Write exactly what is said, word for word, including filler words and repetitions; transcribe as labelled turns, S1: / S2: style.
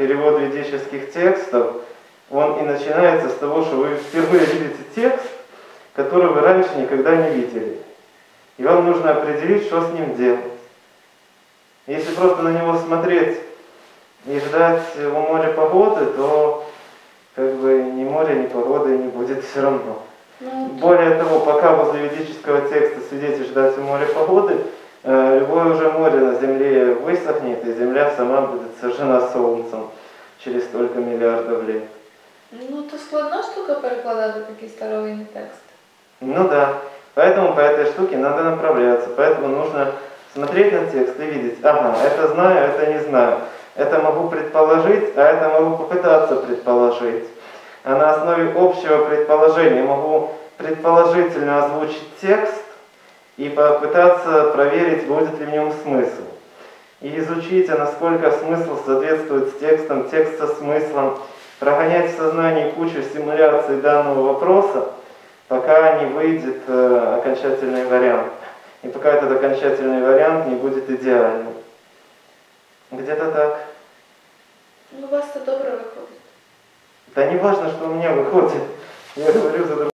S1: перевод ведических текстов, он и начинается с того, что вы впервые видите текст, который вы раньше никогда не видели. И вам нужно определить, что с ним делать. Если просто на него смотреть и ждать у моря погоды, то как бы ни моря, ни погоды не будет все равно. Ну, более того, пока возле ведического текста сидеть и ждать у моря погоды, э, любое уже море на земле высохнет, и земля сама будет сожжена солнцем через столько миллиардов лет.
S2: Ну, то складна штука перекладати такий старовинний текст.
S1: Ну да. Поэтому по этой штуке надо направляться. Поэтому нужно смотреть на текст и видеть, ага, это знаю, это не знаю. Это могу предположить, а это могу попытаться предположить. А на основе общего предположения могу предположительно озвучить текст и попытаться проверить, будет ли в нем смысл. И изучить, а насколько смысл соответствует с текстом, текст со смыслом. Прогонять в сознании кучу симуляций данного вопроса, пока не выйдет э, окончательный вариант. И пока этот окончательный вариант не будет идеальным. Где-то так.
S2: Ну, у вас это добре виходить.
S1: Да не важно, что у меня выходит. Я говорю за других.